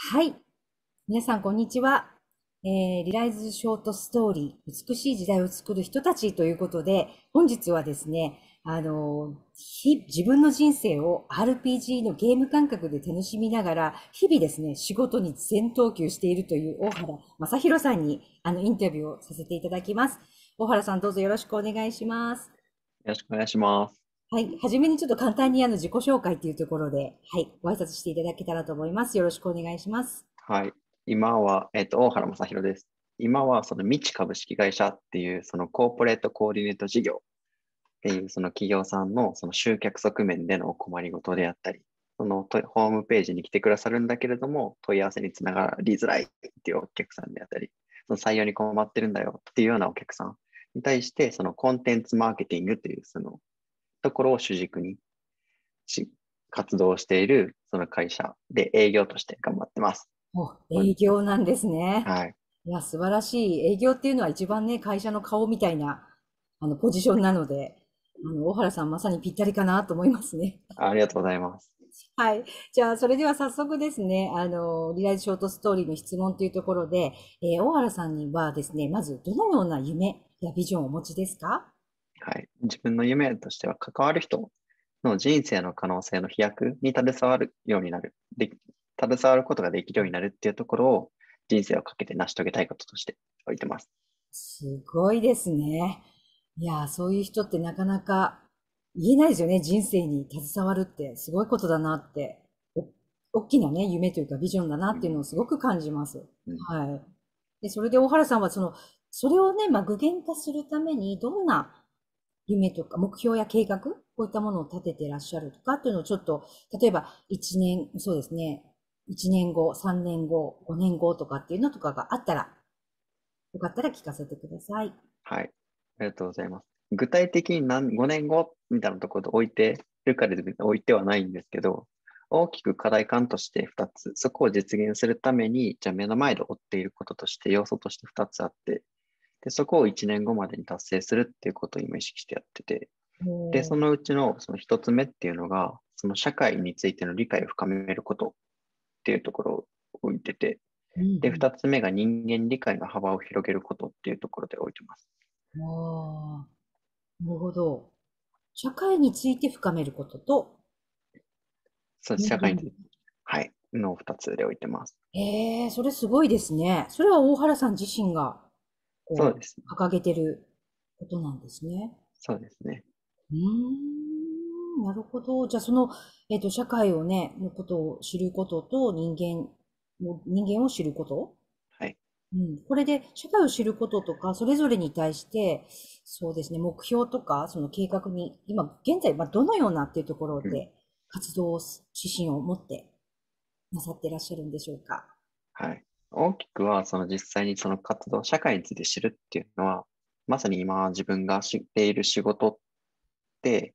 はい。皆さん、こんにちは。リライズショートストーリー、美しい時代を作る人たちということで、本日はですね、自分の人生を RPG のゲーム感覚で楽しみながら、日々ですね、仕事に全投球しているという大原正弘さんに、インタビューをさせていただきます。大原さん、どうぞよろしくお願いします。 よろしくお願いします。 はい。はじめにちょっと簡単に自己紹介というところで、はい。ご挨拶していただけたらと思います。よろしくお願いします。 はい。今は、大原正弘です。今は、その、未知株式会社っていう、その、コーポレートコーディネート事業っていう、その企業さんの、その、集客側面でのお困りごとであったり、その、ホームページに来てくださるんだけれども、問い合わせにつながりづらいっていうお客さんであったり、その採用に困ってるんだよっていうようなお客さんに対して、その、コンテンツマーケティングという、その、ところを主軸にし活動している、その会社で営業として頑張ってます。 お、営業なんですね。 はい。 いや、素晴らしい。営業っていうのは一番ね、会社の顔みたいな、ポジションなので、大原さんまさにぴったりかなと思いますね。 ありがとうございます。 はい。じゃあ、それでは早速ですね、リライズショートストーリーの質問というところで、大原さんにはですね、まずどのような夢やビジョンをお持ちですか？ はい。自分の夢としては、関わる人の人生の可能性の飛躍に携わるようになる。携わることができるようになるっていうところを人生をかけて成し遂げたいこととして置いてます。 すごいですね。いや、そういう人ってなかなか言えないですよね。人生に携わるってすごいことだなって。大きなね、夢というかビジョンだなうん、 っていうのをすごく感じます。 うん、 はい。で、それで小原さんはそれをね、具現化するためにどんな夢とか目標や計画、こういったものを立てていらっしゃるとかっていうのをちょっと、例えば1年、そうですね、1年後、3年後、5年後とかっていうのとかがあったら、よかったら聞かせてください。 はい。ありがとうございます。具体的に5年後みたいなところで置いてるかで置いてはないんですけど、大きく課題感として2つ、そこを実現するために、じゃあ目の前で追っていることとして、要素として2つあって、で、そこを1年後までに達成するっていうことを今意識してやってて、で、そおー、 のうちのその1つ目っていうのが、その社会についての理解を深めることっていうところを置いてて、で、 うん、 2つ目が人間理解の幅を広げることっていうところで置いてます。 うん。ああ、なるほど。社会について深めることと、 そうです。 人間力。 社会について、はい、の2つで置いてます。 ええ、それすごいですね。それは大原さん自身が、こそうですね。 う、掲げてることなんですね。 そうですね。 うーん、なるほど。じゃあ、社会をね、のことを知ることと、人間を知ること。 はい。 うん。これで、社会を知ることとか、それぞれに対して、そうですね、目標とか、その計画に、今、現在、どのようなっていうところうん。 で、活動指針を持ってなさっていらっしゃるんでしょうか。 はい。大きくは、その実際にその活動、社会について知るっていうのは、まさに今自分が知っている仕事って、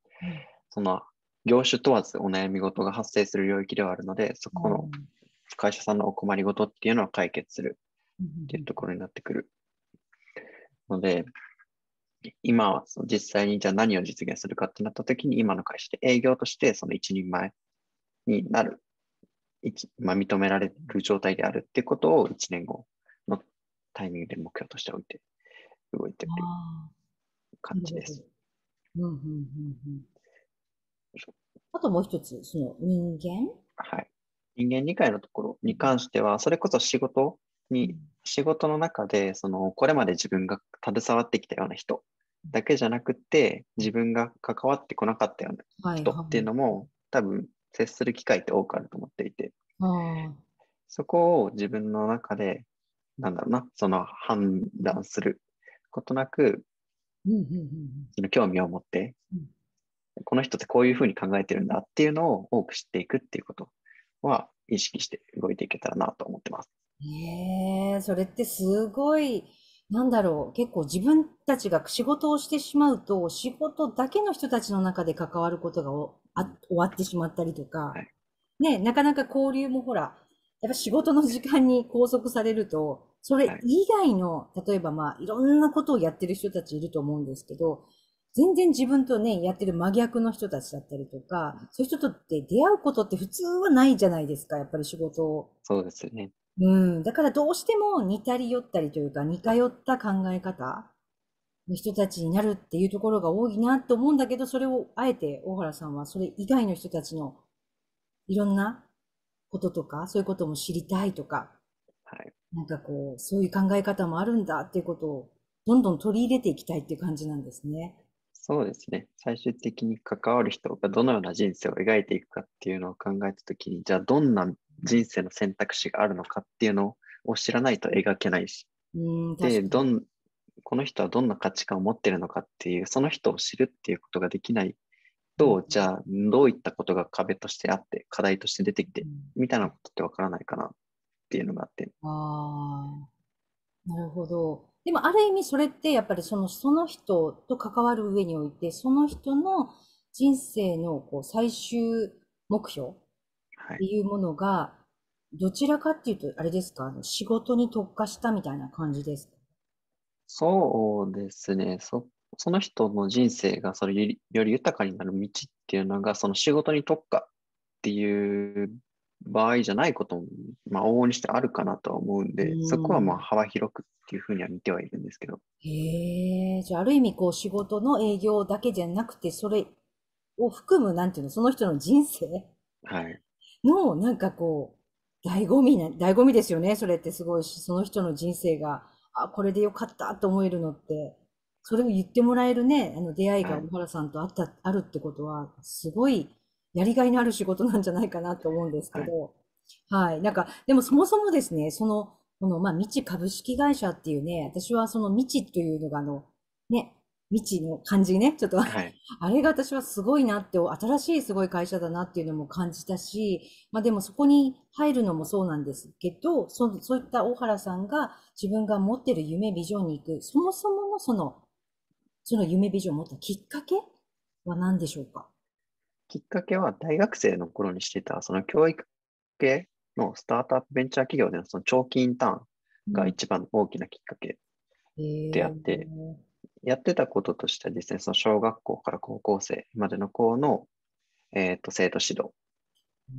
うん。 その業種問わずお悩み事が発生する領域ではあるので、そこのうん。 会社さんのお困りごとっていうのを解決するうっていうとん。 ころになってくるので、今はその実際にじゃあ何を実現するかってなった時に、今の会社で営業としてその一人前になる、まあ、認められる状態であるっていうことを1年後のタイミングで目標としておいて動いているああ、なるほど。 感じです。 うん、うん、うん、うん。あともう一つ、人間。 はい。人間理解のところに関しては、それこそに、 うん。 仕事の中で、これまで自分が携わってきたような人だけじゃなくて、自分が関わってこなかったようなはい、 人っていうはい。 のも、多分、接する機会って多くあると思っていて、 ああ、 そこを自分の中で、なんだろうな、その判断することなく、 うん、うん、うん、 その興味を持って、 うん。 この人ってこういうふうに考えてるんだっていうのを多く知っていくっていうことは意識して動いていけたらなと思ってます。 ええ、それってすごい、なんだろう、結構自分たちが仕事をしてしまうと、仕事だけの人たちの中で関わることがうん、 終わってしまったりとか、 はい。 ね、なかなか交流もほら、やっぱ仕事の時間に拘束されると、それはい。 以外の、例えばいろんなことをやってる人たちいると思うんですけど、 全然自分とね、やってる真逆の人たちだったりとか、そういう人とって出会うことって普通はないじゃないですか、やっぱり仕事を。 そうですよね。 うん。だからどうしても似たり寄ったりというか、似通った考え方の人たちになるっていうところが多いなと思うんだけど、それをあえて大原さんはそれ以外の人たちのいろんなこととか、そういうことも知りたいとか、 はい。 なんかこう、そういう考え方もあるんだっていうことを、どんどん取り入れていきたいっていう感じなんですね。 そうですね。最終的に関わる人がどのような人生を描いていくかっていうのを考えたときに、じゃあどんな人生の選択肢があるのかっていうのを知らないと描けないし、 うん、 で、 確かに。 この人はどんな価値観を持っているのかっていう、その人を知るっていうことができないうん、 と、じゃあどういったことが壁としてあって、課題として出てきて、 うん、 みたいなことってわからないかなっていうのがあって。 ああ、なるほど。でも、ある意味それってやっぱりその人と関わる上において、その人の人生のこう最終目標っはい。 ていうものが、どちらかっていうと、あれですか、仕事に特化したみたいな感じですか？ そうですね。その人の人生がそれより豊かになる道っていうのが、その仕事に特化っていう場合じゃないことも、まあ、往々にしてあるかなとは思うんうで、そこはまあーん。 幅広くっていうふうには見てはいるんですけど。 へえ、じゃあ、ある意味こう仕事の営業だけじゃなくて、それを含む、なんていうの、その人の人生はい。 の、なんかこう、醍醐味ですよね。それってすごいし、その人の人生が、あ、これでよかったと思えるのって、それを言ってもらえるね、出会いがはい。 小原さんとあるってことは、すごいやりがいのある仕事なんじゃないかなと思うんですけはい。 ど、はい。なんか、でもそもそもですね、まあ、未知株式会社っていうね、私はその未知というのがね、未知の漢字ね、ちょっとはい。 あれが私はすごいなって、新しいすごい会社だなっていうのも感じたし、まあでもそこに入るのもそうなんですけど、そういった大原さんが自分が持ってる夢、ビジョンに行く、そもそものその夢、ビジョンを持ったきっかけは何でしょうか？ きっかけは大学生の頃にしてた、その教育系のスタートアップベンチャー企業でのその長期インターンうん。 が一番大きなきっかけへであって、 え。 やってたこととしてはですね、その小学校から高校生までの子の、生徒指導うん。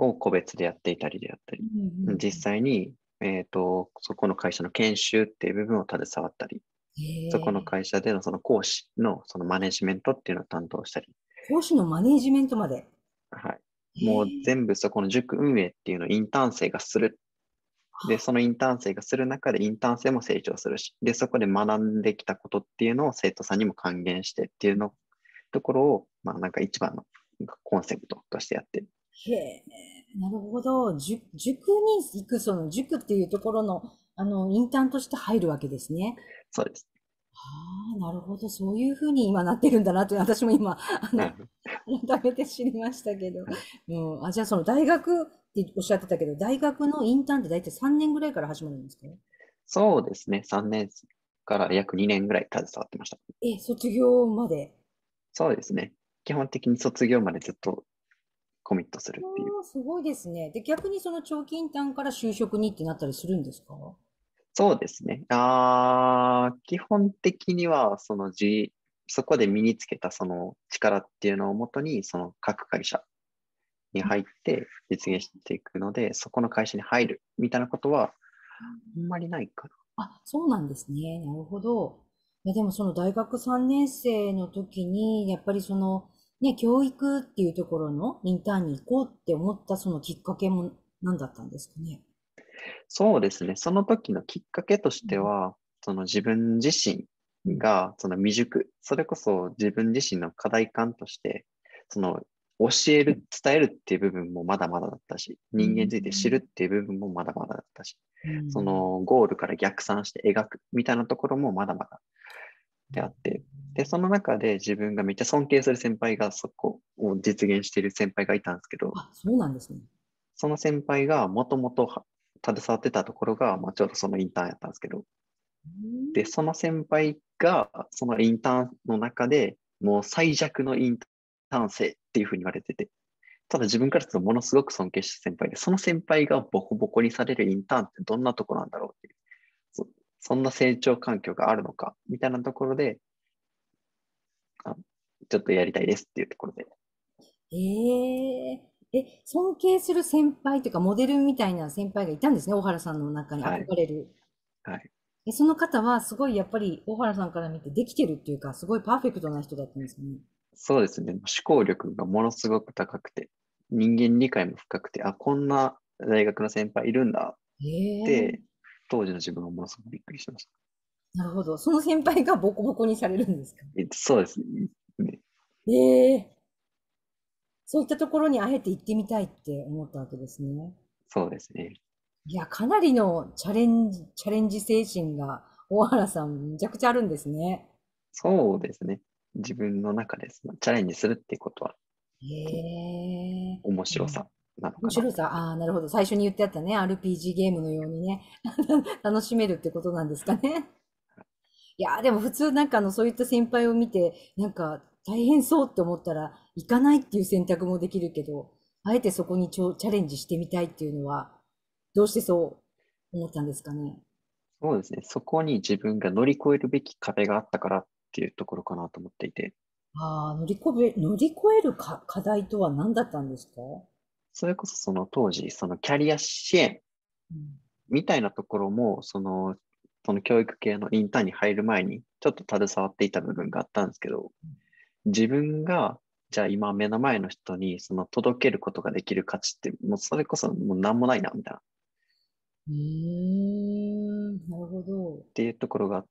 を個別でやっていたりであったり、 うんうん実際に、そこの会社の研修っていう部分を携わったり、 うん。 そこのへえ。 会社でのその講師のそのマネジメントっていうのを担当したり、 講師のマネージメントまで。 はい。 へもうえ。 全部そこの塾運営っていうのをインターン生がする。で、そのインターン生がする中でインターン生も成長するし、で、そこで学んできたことっていうのを生徒さんにも還元してっていうのところを、まあなんか一番のコンセプトとしてやってる。 へえ、なるほど。塾に行く、その塾っていうところの、インターンとして入るわけですね。 そうです。 ああ、なるほど。そういうふうに今なってるんだなって、私も今、 うん。 改めて知りましたけど。 はい。 うん。あ、じゃあその大学っておっしゃってたけど、大学のインターンって大体3年ぐらいから始まるんですか？ そうですね。3年から約2年ぐらい携わってました。 え、卒業まで。 そうですね。基本的に卒業までずっとコミットするっていう。 ああ、すごいですね。で、逆にその長期インターンから就職にってなったりするんですか？ そうですね。基本的には、そこで身につけたその力っていうのをもとに、その各会社に入って実現していくので、そこの会社に入るみたいなことは、あんまりないかな。 あ、そうなんですね。なるほど。いや、でもその大学3年生の時に、やっぱりね、教育っていうところのインターンに行こうって思ったそのきっかけも何だったんですかね。 そうですね。その時のきっかけとしては、その自分自身うん。 が、その未熟、それこそ自分自身の課題感として、その教える、伝えるっていう部分もまだまだだったし、 う人間について知るっん。 ていう部分もまだまだだったし、 うん。 そのゴールから逆算して描くみたいなところもまだまだであって、で、その中で自分がめっちゃ尊敬する先輩がそこを実現している先輩がいたんですけど、 あ、そうなんですね。 その先輩がもともと携わってたところが、まあ、ちょうどそのインターンやったんですけど、 うん。 で、その先輩が、そのインターンの中でもう最弱のインターン生っていうふうに言われてて、ただ自分からするとものすごく尊敬した先輩で、その先輩がボコボコにされるインターンってどんなところなんだろうっていう、そんな成長環境があるのか、みたいなところで、 ちょっとやりたいですっていうところで。 え尊敬する先輩というか、モデルみたいな先輩がいたんですね、大原さんの中にはい。 憧れる。 はい。 その方はすごいやっぱり大原さんから見てできてるっていうか、すごいパーフェクトな人だったんですね。 そうですね。思考力がものすごく高くて、人間理解も深くて、あ、こんな大学の先輩いるんだって、 ええ、 当時の自分がものすごくびっくりしました。 なるほど。その先輩がボコボコにされるんですか？ そうですね。 ええ、そういったところにあえて行ってみたいって思ったわけですね。 そうですね。 いや、かなりのチャレンジ精神が大原さんめちゃくちゃあるんですね。 そうですね。自分の中でそのチャレンジするっていうことはへえ。 面白さなのかなと。 面白さ、ああ、なるほど。最初に言ってあったね、RPG ゲームのようにね、楽しめるってことなんですかね。いやー、でも普通なんかそういった先輩を見て、なんか大変そうって思ったら、行かないっていう選択もできるけど、あえてそこにチャレンジしてみたいっていうのは、どうしてそう思ったんですかね。 そうですね。そこに自分が乗り越えるべき壁があったからっていうところかなと思っていて、 ああ、乗り越える課題とは何だったんですか？ それこそその当時、そのキャリア支援うん。 みたいなところも、その教育系のインターンに入る前に、ちょっと携わっていた部分があったんですけど、自分が、じゃあ今目の前の人にその届けることができる価値って、もうそれこそもう何もないな、みたいな、っうーん、なるほど。 ていうところがあって、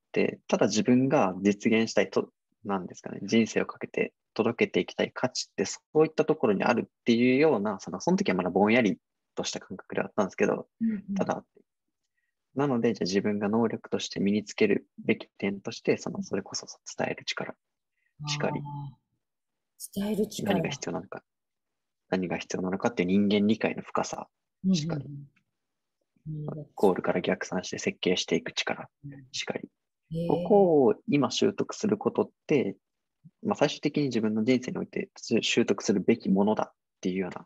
ただ自分が実現したいと、なんですかね、人生をかけて届けていきたい価値って、そういったところにあるっていうような、その時はまだぼんやりとした感覚であったんですけど、 うんうん。 ただ、なので、じゃあ自分が能力として身につけるべき点として、それこそ伝える力しかり、 ああ、伝える何が力。 必要なのか、何が必要なのかっていう人間理解の深さうんうしかり、 んうん。 ゴールから逆算して設計していく力しかり、こええこを今習得することって、まあ、最終的に自分の人生において習得するべきものだっていうような、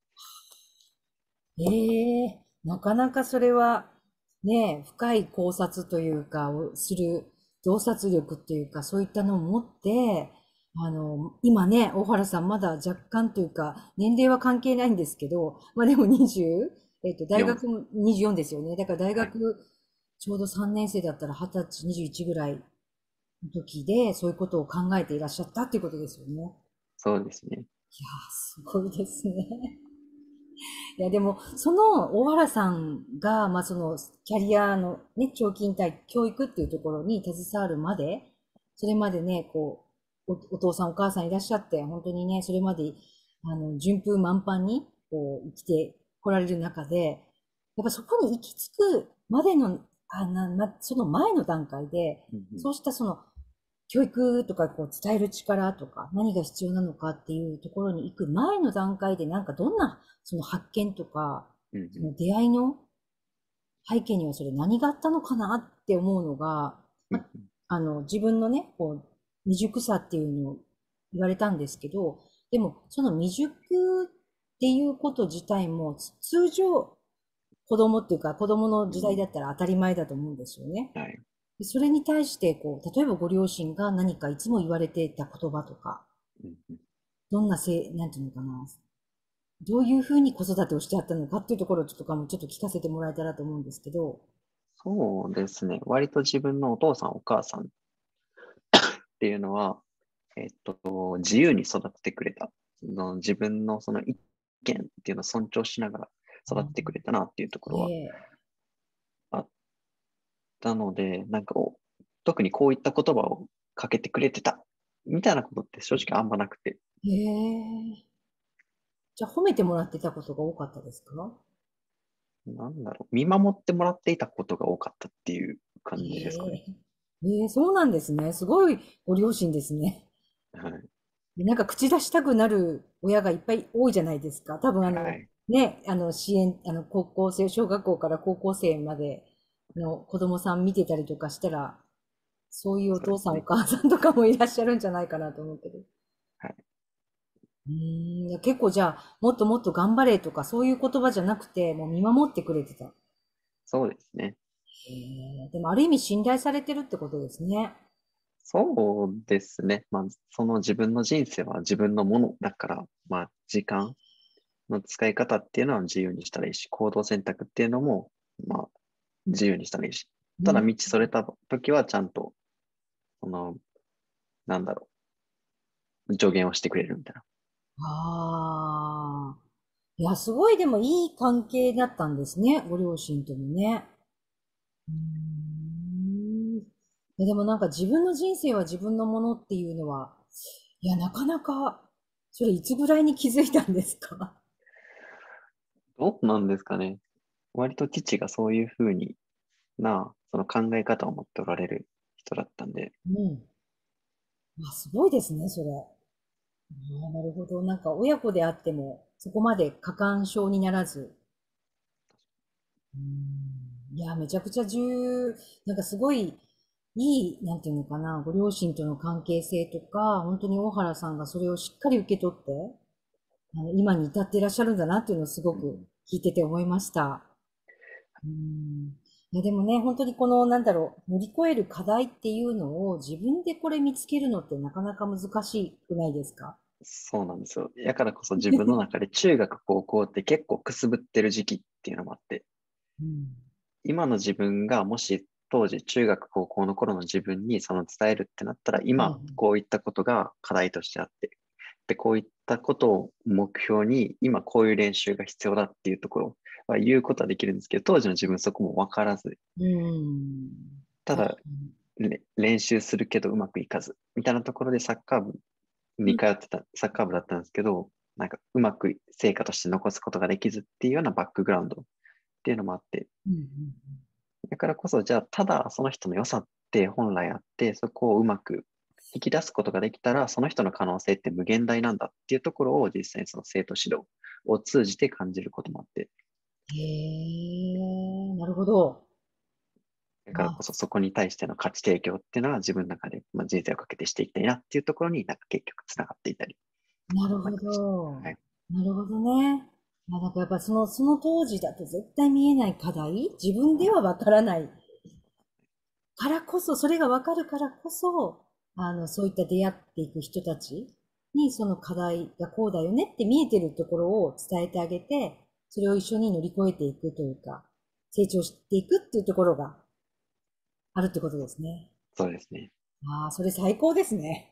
ええ、なかなかそれは、ね、深い考察というか、をする洞察力っていうか、そういったのを持って、今ね、大原さんまだ若干というか、年齢は関係ないんですけど、まあでも20、大 4、 学も24ですよね。だから大はい、 学、ちょうど3年生だったら20歳、21ぐらいの時で、そういうことを考えていらっしゃったっていうことですよね。いやそうですね。 ー、すごいですね。いや、でも、その大原さんが、まあ、そのキャリアのね、長期引退教育っていうところに携わるまで、それまでね、お父さんお母さんいらっしゃって、本当にね、それまで、順風満帆に、生きてこられる中で、やっぱそこに行き着くまでの、その前の段階で、 うんうん、 そうしたその教育とか伝える力とか何が必要なのかっていうところに行く前の段階でなんかどんなその発見とか、 うんうんその出会いの背景にはそれ何があったのかなって思うのが、 うん自分のね、未熟さっていうのを言われたんですけど、でもその未熟っていうこと自体も通常子供っていうか子供の時代うんだったら当たり前だと思うんですよね。 はい。 でそれに対して、例えばご両親が何かいつも言われていた言葉とか、 うんうんどんななんていうのかな、どういうふうに子育てをしてあったのかっていうところをちょっと聞かせてもらえたらと思うんですけど。 そうですね。割と自分のお父さん、お母さんっていうのは、自由に育ててくれた。自分のその意見っていうのを尊重しながら育ててくれたなっていうところはえあったので、特にこういった言葉をかけてくれてたみたいなことって正直あんまなくて、 えじゃあ褒めてもらってたことが多かったですか？ なんだろう、見守ってもらっていたことが多かったっていう感じですかね。 えそうなんですね。すごいご両親ですね。 はい。 でなんか口出したくなる親がいっぱい多いじゃないですか。多分はい。 ね、支援、高校生、小学校から高校生までの子供さん見てたりとかしたら、そういうお父さんおそうですね。 母さんとかもいらっしゃるんじゃないかなと思うけど。 はい。 いや結構じゃあ、もっともっと頑張れとか、そういう言葉じゃなくて、もう見守ってくれてた。 そうですね。 でもある意味信頼されてるってことですね。 そうですね。まあ、その自分の人生は自分のものだから、まあ、時間の使い方っていうのは自由にしたらいいし、行動選択っていうのも、まあ、自由にしたらいいし。ただ、 うん。 道それた時はちゃんと、その、なんだろ助言をしてくれるみたいな。 ああ。いや、すごいでもいい関係だったんですね。ご両親ともね。うーん。いや、でもなんか自分の人生は自分のものっていうのは、いや、なかなか、それいつぐらいに気づいたんですか？ どうなんですかね。割と父がそういうふうにその考え方を持っておられる人だったんで、 うん。あ、すごいですね、それ。ああ、なるほど。なんか親子であっても、そこまで過干渉にならず。うん。いや、めちゃくちゃなんかすごいいい、なんていうのかな、ご両親との関係性とか、本当に大原さんがそれをしっかり受け取って、今に至っていらっしゃるんだなっていうのをすごく聞いてて思いました。うん。いや、でもね、本当にこの、なんだろう、乗り越える課題っていうのを自分でこれ見つけるのってなかなか難しくないですか？ そうなんですよ。だからこそ自分の中で中学、高校って結構くすぶってる時期っていうのもあって、 うん。 今の自分がもし当時中学、高校の頃の自分にその伝えるってなったら、 はい。 今こういったことが課題としてあって、で、こういったことを目標に、今こういう練習が必要だっていうところは言うことはできるんですけど、当時の自分そこも分からず、 うん。 ただ、 確かに。 練習するけどうまくいかず、みたいなところでサッカー部うん。 に通ってた、サッカー部だったんですけど、なんかうまく成果として残すことができずっていうようなバックグラウンドっていうのもあって、 うん。 だからこそ、じゃあ、ただその人の良さって本来あって、そこをうまく引き出すことができたら、その人の可能性って無限大なんだっていうところを実際にその生徒指導を通じて感じることもあって、 へえ、なるほど。 だからあ、 こそそこに対しての価値提供っていうのは自分の中で、まあ、人生をかけてしていきたいなっていうところになんか結局つながっていたり、 なるほそんな感じ。はど。 い。 なるほどね。まあ、なんかやっぱその当時だと絶対見えない課題、自分ではわからないからこそ、それがわかるからこそ、そういった出会っていく人たちにその課題がこうだよねって見えてるところを伝えてあげて、それを一緒に乗り越えていくというか、成長していくっていうところがあるってことですね。 そうですね。 ああ、それ最高ですね。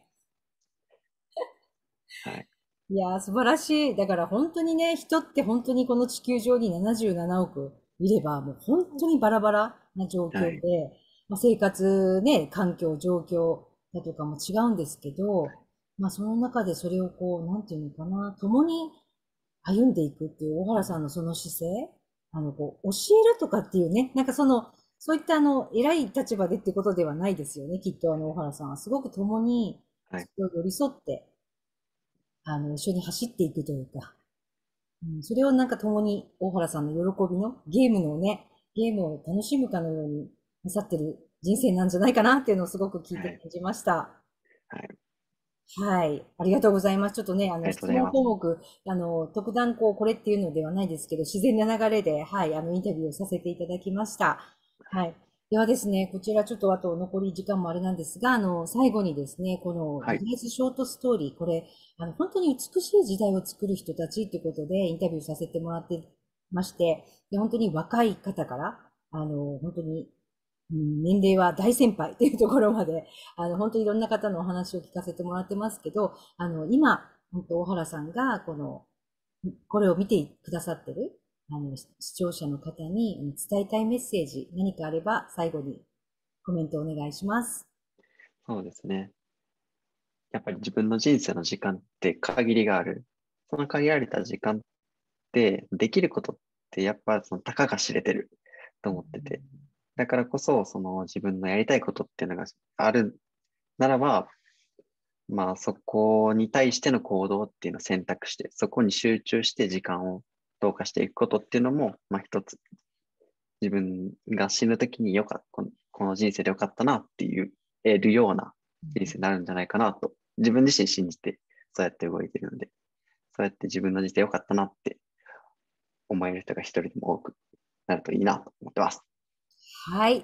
はい。 いやー、素晴らしい。だから本当にね、人って本当にこの地球上に77億いれば、もう本当にバラバラな状はい。 況で、まあ、生活ね、環境、状況だとかも違うんですけど、まあその中でそれをこう、なんていうのかな、共に歩んでいくっていう小原さんのその姿勢、こう、教えるとかっていうね、なんかそういった偉い立場でってことではないですよね、きっと小原さんは。すごく共に、 はい。 それを寄り添って、一緒に走っていくというか、うん、それをなんか共に大原さんの喜びのゲームを楽しむかのようになさってる人生なんじゃないかなっていうのをすごく聞いはい。 て感じました。 はい。 はい。ありがとうございます。ちょっとね、 ありがとう質問ございます。 項目、特段これっていうのではないですけど、自然な流れで、はい、インタビューをさせていただきました。はい。ではですね、こちらちょっとあと残り時間もあれなんですが、最後にですね、このはい。 リリースショートストーリー、これ、本当に美しい時代を作る人たちということでインタビューさせてもらってまして、で、本当に若い方から、本当に、年齢は大先輩というところまで、本当にいろんな方のお話を聞かせてもらってますけど、今、本当、大原さんが、これを見てくださってる、視聴者の方に伝えたいメッセージ、何かあれば、最後にコメントお願いします。 そうですね。やっぱり自分の人生の時間って限りがある。その限られた時間ってできることってやっぱそのたかが知れてると思ってて。だからこそ、その自分のやりたいことっていうのがあるならば、まあそこに対しての行動っていうのを選択して、そこに集中して時間を投下していくことっていうのも、まあ一つ自分が死ぬときにこの人生でよかったなっていう得るような人生になるんじゃないかなと、自分自身信じてそうやって動いているので、そうやって自分の人生よかったなって思える人が一人でも多くなるといいなと思ってます。 はい。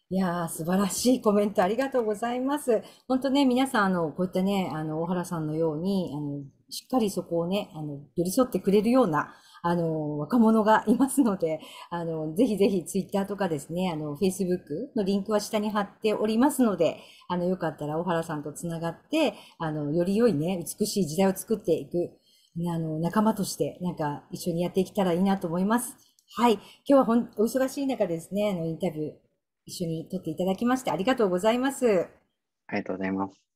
いやー、素晴らしいコメントありがとうございます。本当ね、皆さん、こういったね、大原さんのように、しっかりそこをね、寄り添ってくれるような、若者がいますので、ぜひぜひツイッターとかですね、フェイスブックのリンクは下に貼っておりますので、よかったら大原さんとつながって、より良いね、美しい時代を作っていく、仲間として、なんか一緒にやっていけたらいいなと思います。はい。今日はお忙しい中ですね、インタビュー一緒に撮っていただきましてありがとうございます。 ありがとうございます。